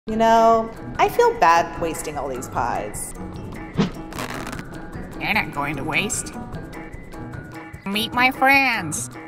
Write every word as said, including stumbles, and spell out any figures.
You know, I feel bad wasting all these pies. You're not going to waste. Meet my friends.